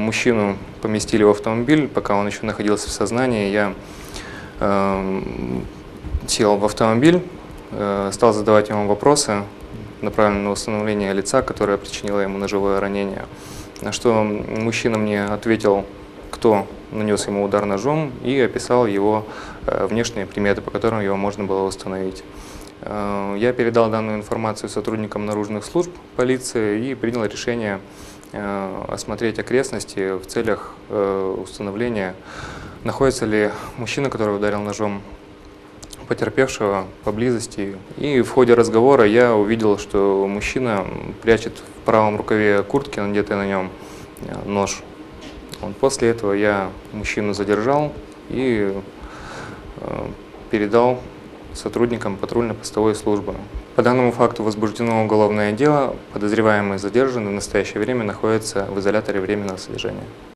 Мужчину поместили в автомобиль, пока он еще находился в сознании. Я сел в автомобиль, стал задавать ему вопросы, направленные на установление лица, которое причинило ему ножевое ранение. На что мужчина мне ответил, кто нанес ему удар ножом, и описал его внешние приметы, по которым его можно было установить. Я передал данную информацию сотрудникам наружных служб полиции и принял решение осмотреть окрестности в целях установления, находится ли мужчина, который ударил ножом потерпевшего, поблизости. И в ходе разговора я увидел, что мужчина прячет в правом рукаве куртки, надетый на нем, нож. После этого я мужчину задержал и передал сотрудникам патрульно-постовой службы. По данному факту возбуждено уголовное дело. Подозреваемый задержан и в настоящее время находится в изоляторе временного содержания.